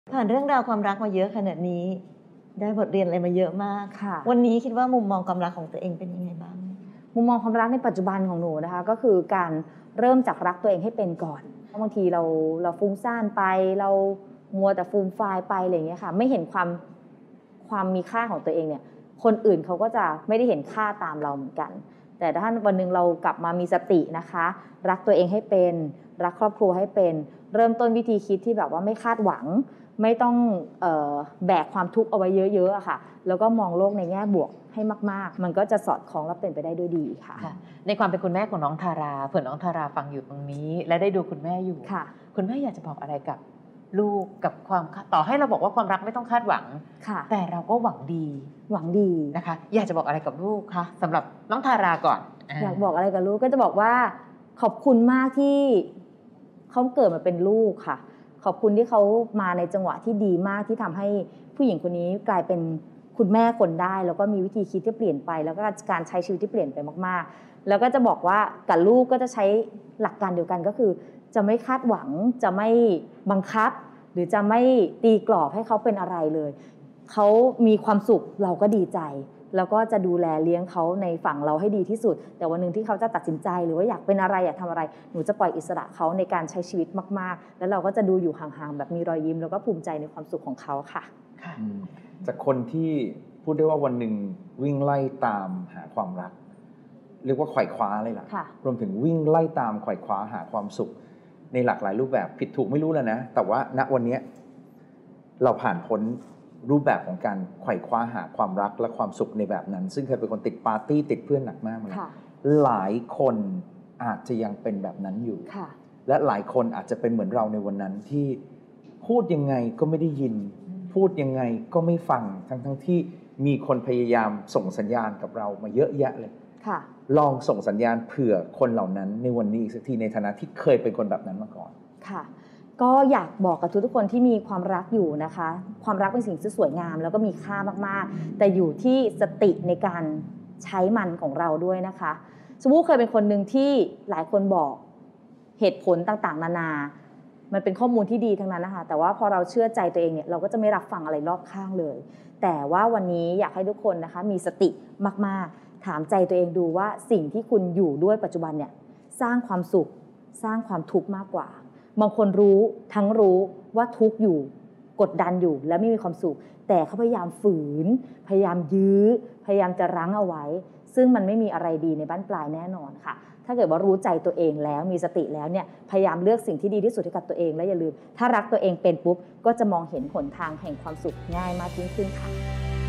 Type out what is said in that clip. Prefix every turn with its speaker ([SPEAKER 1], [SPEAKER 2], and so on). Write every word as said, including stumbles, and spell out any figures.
[SPEAKER 1] ผ่านเรื่องราวความรักมาเยอะขนาดนี้ได้บทเรียนอะไรมาเยอะมาก
[SPEAKER 2] ค่ะ
[SPEAKER 1] วันนี้คิดว่ามุมมองความรักของตัวเองเป็นยังไงบ้าง
[SPEAKER 2] มุมมองความรักในปัจจุบันของหนูนะคะก็คือการเริ่มจากรักตัวเองให้เป็นก่อนบางทีเราเราฟุ้งซ่านไปเรามัวแต่ฟูมฟายไปอะไรอย่างเงี้ยค่ะไม่เห็นความความมีค่าของตัวเองเนี่ยคนอื่นเขาก็จะไม่ได้เห็นค่าตามเราเหมือนกันแต่ถ้าวันนึงเรากลับมามีสตินะคะรักตัวเองให้เป็นรักครอบครัวให้เป็นเริ่มต้นวิธีคิดที่แบบว่าไม่คาดหวังไม่ต้องเอ่อแบกความทุกข์เอาไว้เยอะๆอะค่ะแล้วก็มองโลกในแง่บวกให้มากๆมันก็จะสอดคล้องและเป็นไปได้ด้วยดีค่ะ
[SPEAKER 3] ในความเป็นคุณแม่ของน้องทาราเผื่อน้องทาราฟังอยู่ตรงนี้และได้ดูคุณแม่อยู่
[SPEAKER 2] ค่ะ
[SPEAKER 3] คุณแม่อยากจะบอกอะไรกับลูกกับความต่อให้เราบอกว่าความรักไม่ต้องคาดหวังแต่เราก็หวังดี
[SPEAKER 2] หวังดี
[SPEAKER 3] นะคะอยากจะบอกอะไรกับลูกคะสำหรับน้องทาราก่อน
[SPEAKER 2] อยากบอกอะไรกับลูกก็จะบอกว่าขอบคุณมากที่เขาเกิดมาเป็นลูกค่ะขอบคุณที่เขามาในจังหวะที่ดีมากที่ทำให้ผู้หญิงคนนี้กลายเป็นคุณแม่คนได้แล้วก็มีวิธีคิดที่เปลี่ยนไปแล้วก็การใช้ชีวิตที่เปลี่ยนไปมากๆแล้วก็จะบอกว่ากับลูกก็จะใช้หลักการเดียวกันก็คือจะไม่คาดหวังจะไม่บังคับหรือจะไม่ตีกรอบให้เขาเป็นอะไรเลยเขามีความสุขเราก็ดีใจแล้วก็จะดูแลเลี้ยงเขาในฝั่งเราให้ดีที่สุดแต่วันนึงที่เขาจะตัดสินใจหรือว่าอยากเป็นอะไรอยากทำอะไรหนูจะปล่อยอิสระเขาในการใช้ชีวิตมากๆแล้วเราก็จะดูอยู่ห่างๆแบบมีรอยยิ้มแล้วก็ภูมิใจในความสุขของเขาค่ะ
[SPEAKER 4] จากคนที่พูดได้ว่าวันหนึ่งวิ่งไล่ตามหาความรักเรียกว่าไขว่คว้าเลยล่ะรวมถึงวิ่งไล่ตามไขว่คว้าหาความสุขในหลากหลายรูปแบบผิดถูกไม่รู้แล้วนะแต่ว่าณวันนี้เราผ่านพ้นรูปแบบของการไขว่คว้าหาความรักและความสุขในแบบนั้นซึ่งเคยเป็นคนติดปาร์ตี้ติดเพื่อนหนักมากเลยหลายคนอาจจะยังเป็นแบบนั้นอยู่และหลายคนอาจจะเป็นเหมือนเราในวันนั้นที่พูดยังไงก็ไม่ได้ยินพูดยังไงก็ไม่ฟังทั้งทั้งที่มีคนพยายามส่งสัญญาณกับเรามาเยอะแยะเลยลองส่งสัญญาณเผื่อคนเหล่านั้นในวันนี้อีกสักทีในฐานะที่เคยเป็นคนแบบนั้นมาก่อน
[SPEAKER 2] ค่ะก็อยากบอกกับทุกๆคนที่มีความรักอยู่นะคะความรักเป็นสิ่งที่สวยงามแล้วก็มีค่ามากๆแต่อยู่ที่สติในการใช้มันของเราด้วยนะคะสมมุติเคยเป็นคนหนึ่งที่หลายคนบอกเหตุผลต่างๆนานามันเป็นข้อมูลที่ดีทั้งนั้นนะคะแต่ว่าพอเราเชื่อใจตัวเองเนี่ยเราก็จะไม่รับฟังอะไรรอบข้างเลยแต่ว่าวันนี้อยากให้ทุกคนนะคะมีสติมากๆถามใจตัวเองดูว่าสิ่งที่คุณอยู่ด้วยปัจจุบันเนี่ยสร้างความสุขสร้างความทุกข์มากกว่าบางคนรู้ทั้งรู้ว่าทุกข์อยู่กดดันอยู่และไม่มีความสุขแต่เขาพยายามฝืนพยายามยื้อพยายามจะรั้งเอาไว้ซึ่งมันไม่มีอะไรดีในบั้นปลายแน่นอนค่ะถ้าเกิดว่ารู้ใจตัวเองแล้วมีสติแล้วเนี่ยพยายามเลือกสิ่งที่ดีที่สุดให้กับตัวเองและอย่าลืมถ้ารักตัวเองเป็นปุ๊บก็จะมองเห็นหนทางแห่งความสุขง่ายมากยิ่งขึ้นค่ะ